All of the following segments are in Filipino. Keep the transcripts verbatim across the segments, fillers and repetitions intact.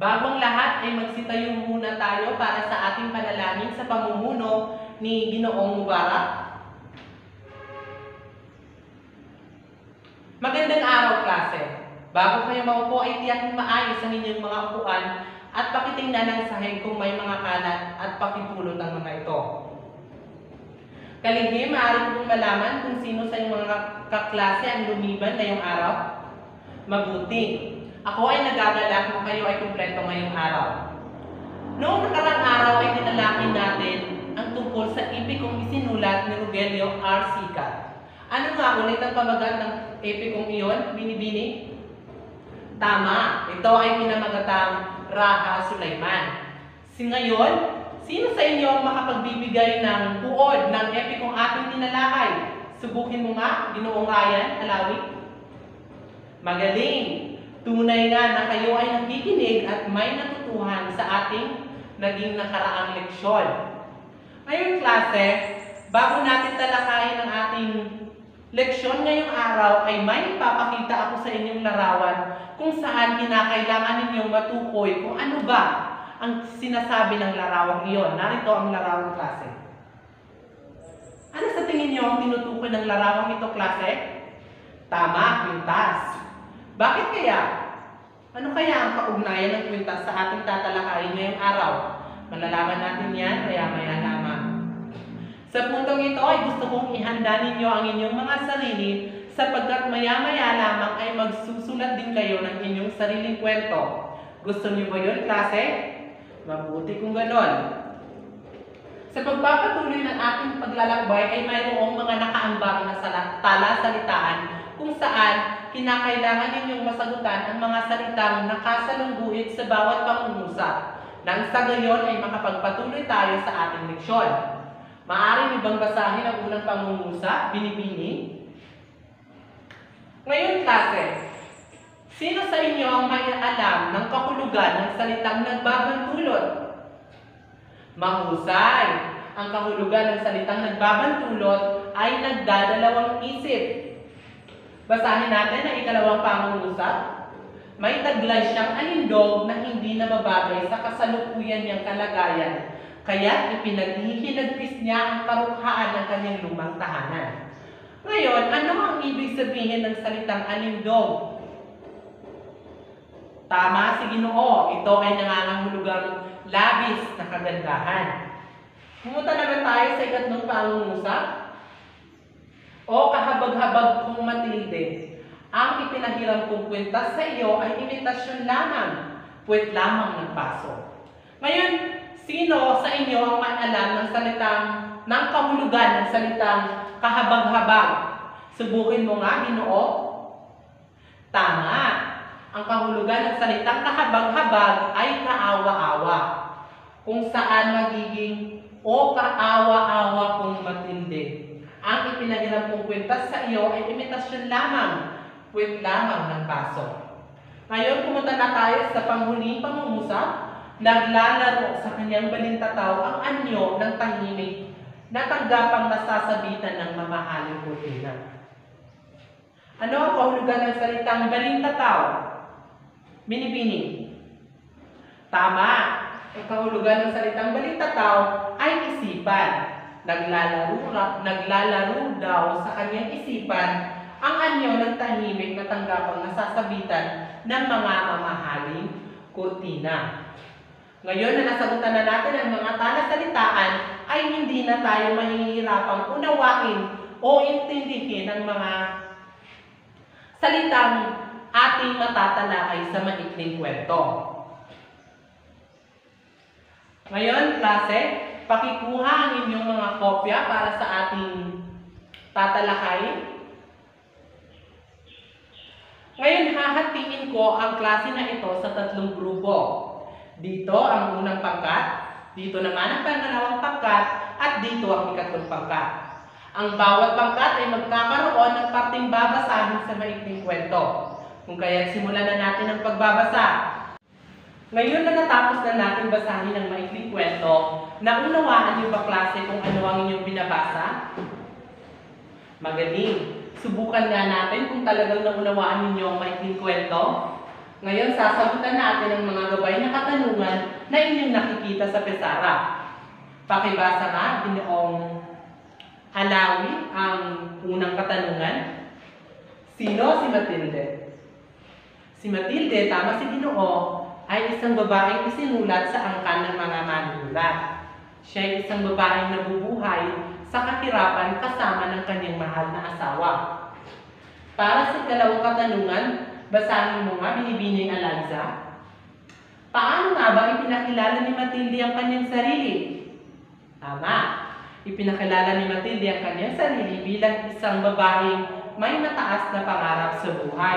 Bago ang lahat ay magsitayo muna tayo para sa ating panalangin sa pamumuno ni Ginoong Mubarak. Magandang araw, klase. Bago kayo maupo ay tiyakin maayos ang inyong mga upuan at pakitingnan ang sahig kung may mga kalat at pakipulot ang mga ito. Kalihim, maaari kong malaman kung sino sa iyong mga kaklase ang lumiban ngayong araw? Mabuti. Ako ay nagagalak kung kayo ay kumpleto ngayong araw. Noong nakarang araw ay dinalangin natin ang tungkol sa epikong isinulat ni Rogelio R. Sicat. Ano nga ulit ang pamagat ng epikong iyon, Binibini? Tama, ito ay pinamagatang Raha Sulaiman. Si ngayon, sino sa inyo ang makapagbibigay ng buod ng epikong ating tinalakay? Subukin mo nga, Ginoong Ryan, Alawi. Magaling! Tunay nga na kayo ay nakikinig at may natutuhan sa ating naging nakaraang leksyon. Ngayon, klase, bago natin talakayin ang ating leksyon ngayong araw ay may ipapakita ako sa inyong larawan kung saan kinakailangan ninyong matukoy kung ano ba ang sinasabi ng larawang iyon. Narito ang larawang, klase. Ano sa tingin niyo ang tinutukoy ng larawang ito, klase? Tama, kwintas. Bakit kaya? Ano kaya ang kaugnayan ng kwintas sa ating tatalakayin ngayong araw? Malalaman natin yan maya-maya lamang. Sa puntong ito ay gusto kong ihanda ninyo ang inyong mga sarili sapagkat maya-maya lamang ay magsusulat din kayo ng inyong sariling kwento. Gusto niyo ba yun, klase? Mabuti kung ganon. Sa pagpapatuloy ng ating paglalakbay ay mayroong mga nakaambang na talasalitaan kung saan kinakailangan ninyong masagutan ang mga salitang nakasalungguhit sa bawat pangungusap. Nang sa gayon ay makapagpatuloy tayo sa ating leksyon. Maaari niyo bang basahin ang unang pangungusap, Binibini? Ngayon, klase, sino sa inyo ang may alam ng kahulugan ng salitang nagbabantulot? Mahusay! Ang kahulugan ng salitang nagbabantulot ay nagdadalawang isip. Basahin natin ang ikalawang pangungusap. May taglay siyang alindog na hindi na mabagay sa kasalukuyan niyang kalagayan, kaya ipinaghihinagpis niya ang karukhaan ng kanyang lumang tahanan. Ngayon, ano ang ibig sabihin ng salitang alindog? Tama si Ginoo, ito ay nangangahulugang labis na kagandahan. Pumunta naman tayo sa ikatlong pangungusap. O kahabag-habag kong Matilde, ang ipinahiram kong kwintas sa iyo ay imitasyon lamang, puwet lamang ng paso. Ngayon, sino sa inyo ang maalam ng salitang, ng kahulugan ng salitang kahabag-habag? Subukin mo nga, Ginoo. Tama. Ang kahulugan ng salitang kahabag-habag ay kaawa-awa, kung saan magiging o kaawa-awa kong Matilde. Ang ipinahiram kong kwintas sa iyo ay imitasyon lamang, puwet lamang ng paso. Ngayon, pumunta na tayo sa panghuling pangungusap. Naglalaro sa kanyang balintataw ang anyo ng tahimik na tanggapang nasasabitan ng mamahaling kurtina. Ano ang kahulugan ng salitang balintataw? Binibini. Tama. Ang kahulugan ng salitang balintataw ay isipan. Naglalaro, naglalaro daw sa kanyang isipan ang anyo ng tahimik na tanggapang nasasabitan ng mga mamahaling kurtina. Ngayon na nasagutan na natin ang mga talasalitaan, ay hindi na tayo mahihirapang unawain o intindihin ang mga salitang ating matatalakay sa maikling kwento. Ngayon, klase, pakikuha ang inyong mga kopya para sa ating tatalakay. Ngayon, hahatiin ko ang klase na ito sa tatlong grupo. Dito ang unang pangkat, dito naman ang pangalawang pangkat, at dito ang ikatlong pangkat. Ang bawat pangkat ay magkakaroon ng parteng babasahin sa maikling kwento. Kung kaya't simulan na natin ang pagbabasa. Ngayon na natapos na natin basahin ang maikling kwento, naunawaan niyo ba, klase, kung ano ang inyong binabasa? Magaling! Subukan nga natin kung talagang naunawaan ninyo ang maikling kwento. Ngayon, sasagutan natin ang mga gabay na katanungan na inyong nakikita sa pizarra. Pakibasa nga, Ginoong Alawi, ang unang katanungan. Sino si Matilde? Si Matilde, tama si Ginoo, ay isang babaeng isinulat sa angkan ng mga manunulat. Siya ay isang babaeng nabubuhay sa kahirapan kasama ng kanyang mahal na asawa. Para sa ikalawang katanungan, basahin mo nga, Binibining Eliza. Paano nga ba ipinakilala ni Matilde ang kanyang sarili? Tama. Ipinakilala ni Matilde ang kanyang sarili bilang isang babaeng may mataas na pangarap sa buhay.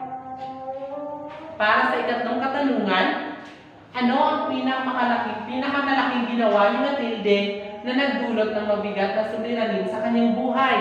Para sa ikatlong katanungan, ano ang pinakamalaking, pinakamalaking ginawa ni Matilde na nagdulot ng mabigat na suliranin sa kanyang buhay?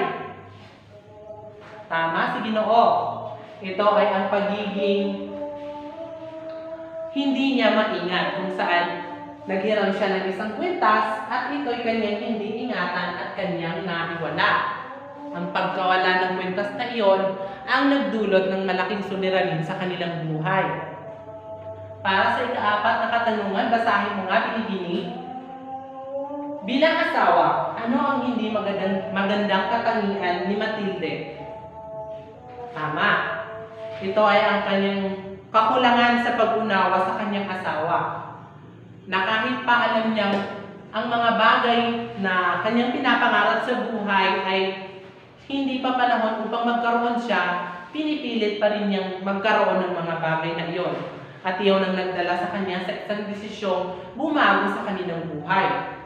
Tama si Ginoo. Ito ay ang pagiging hindi niya maingat, kung saan naghiram siya ng isang kwintas at ito'y kanyang hindi ingatan at kanyang naiwala. Ang pagkawala ng kwintas na iyon ang nagdulot ng malaking suliranin sa kanilang buhay. Para sa ikaapat na katanungan, basahin mo nga, Binibini. Bilang asawa, ano ang hindi magandang, magandang katangian ni Matilde? Tama. Ito ay ang kanyang kakulangan sa pag-unawa sa kanyang asawa. Na kahit pa alam niyang ang mga bagay na kanyang pinapangarap sa buhay ay hindi pa panahon upang magkaroon siya, pinipilit pa rin niyang magkaroon ng mga bagay na iyon. At iyon ang nagdala sa kanya sa isang desisyong bumago sa kanilang buhay.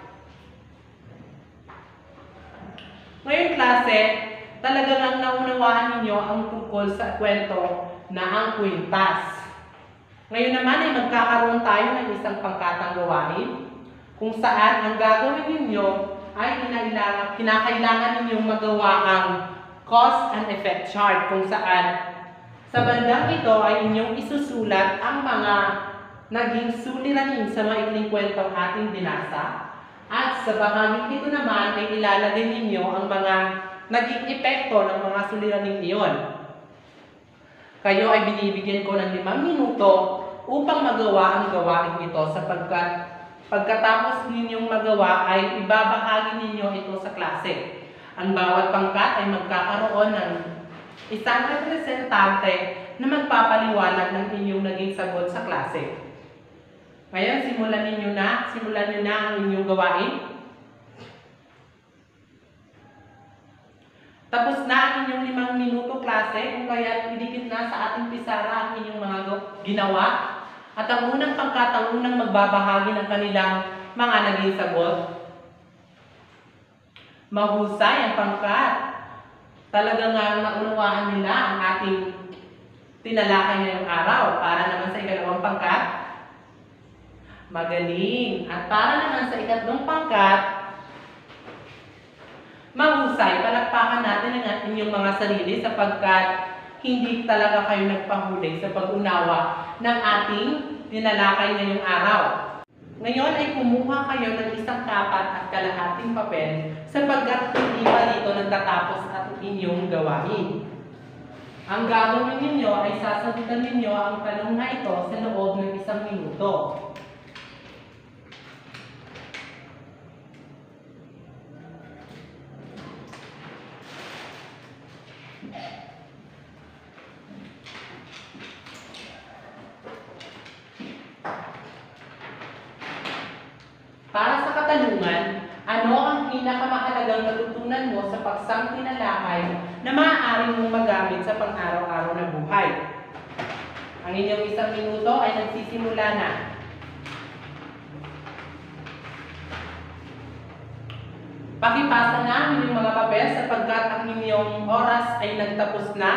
Ngayon klase, talagang ang naunawaan ninyo ang tungkol sa kwento na ang kwintas. Ngayon naman ay magkakaroon tayo ng isang pangkatang gawain kung saan ang gagawin ninyo ay kinakailangan ninyong magawa ang cause and effect chart, kung saan sa bandang ito ay inyong isusulat ang mga naging suliranin sa maikling kwentong ating binasa, at sa bahaging ito naman ay ilalagay ninyo ang mga naging epekto ng mga suliranin iyon. Kayo ay binibigyan ko ng limang minuto upang magawa ang gawain ito, sapagkat pagkatapos ninyong magawa ay ibabahagi ninyo ito sa klase. Ang bawat pangkat ay magkakaroon ng isang representante na magpapaliwanag ng inyong naging sagot sa klase. Ngayon, simulan ninyo na, simulan niyo na ang inyong gawain. Tapos na ang inyong limang minuto klase, kung kaya idikit na sa ating pisara ang inyong mga ginawa. At ang unang pangkat, ang unang magbabahagi ng kanilang mga naging sagot. Mahusay ang pangkat. Talaga nga naunawaan nila ang ating tinalakay ngayong araw. Para naman sa ikalawang pangkat, magaling. At para naman sa ikatlong pangkat, mahusay. Palakpakan natin ang inyong mga sarili sapagkat hindi talaga kayo nagpahuli sa pag-unawa ng ating tinalakay ngayong araw. Ngayon ay kumuha kayo ng isang kapat at kalahating papel sapagkat hindi pa dito nagtatapos at inyong gawain. Ang gagawin ninyo ay sasagutan ninyo ang tanong na ito sa loob ng isang minuto. Para sa katanungan, ano ang pinakamahalagang natutunan mo sa paksang tinalakay na maaaring mong magamit sa pang-araw-araw na buhay? Ang inyong isang minuto ay nagsisimula na. Pakipasa na ang inyong mga papel sapagkat ang inyong oras ay nagtapos na.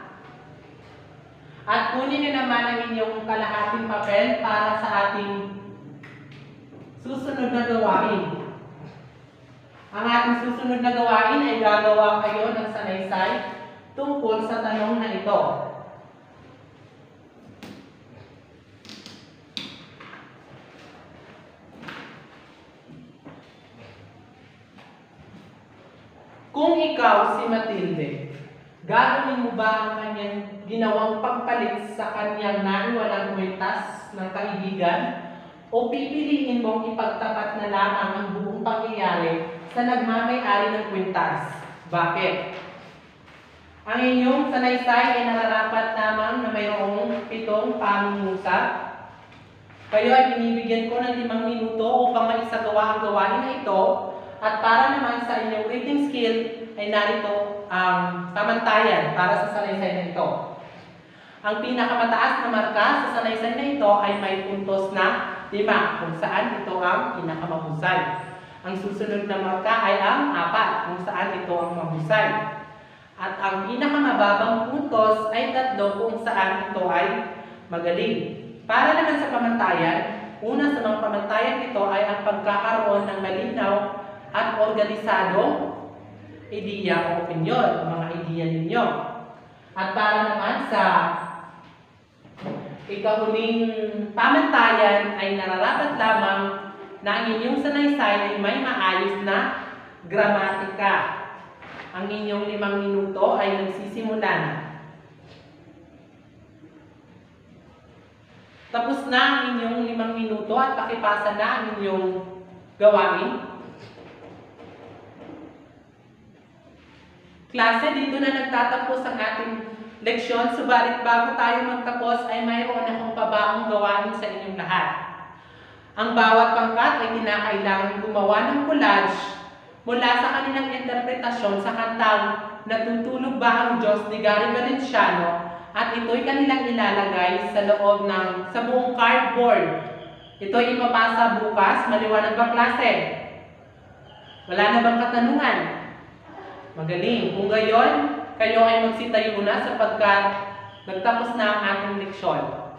At kunin niyo naman ang inyong kalahating papel para sa ating susunod na gawain. Ang ating susunod na gawain ay gagawa kayo ng sanaysay tungkol sa tanong na ito. Kung ikaw si Matilde, Gagawin mo ba ang kanyang ginawang pagpalit sa kanyang naiwalang kwintas ng kaibigan? O pipiliin mong ipagtapat na lamang ang buong pangyayari sa nagmamay-ari ng kwintas? Bakit? Ang inyong sanaysay ay nararapat lamang na mayroong pitong pangungusap. Kayo ay binibigyan ko ng limang minuto upang maisagawa ang gawain na ito. At para naman sa inyong reading skill ay narito ang pamantayan para sa sanaysay na ito. Ang pinakamataas na marka sa sanaysay na ito ay may puntos na lima, kung saan ito ang pinakamahusay. Ang susunod na marka ay ang apat, kung saan ito ang mahusay. At ang pinakamababang puntos ay tatlo, kung saan ito ay magaling. Para naman sa pamantayan, una sa mga pamantayan ito ay ang pagkakaroon ng malinaw at organisado ideya o opinyon, mga ideya ninyo. At para naman sa ikahuling pamantayan ay nararapat lamang na ang inyong sanaysay ay may maayos na gramatika. Ang inyong limang minuto ay nagsisimula na. Tapos na ang inyong limang minuto at pakipasa na ang inyong gawain. Klase, dito na nagtatapos ang ating leksyon, subalit bago tayo magtapos ay mayroon akong pabaong gawain sa inyong lahat. Ang bawat pangkat ay kinakailangan gumawa ng collage mula sa kanilang interpretasyon sa kantang Natutulog ba ang Diyos ni Gary Valenciano, at ito'y kanilang ilalagay sa loob ng sa buong cardboard. Ito'y ipapasa bukas. Maliwanag ba, klase? Wala na bang katanungan? Magaling. Kung gayon, kayo ay magsitayo na sapagkat nagtapos na ang ating leksyon.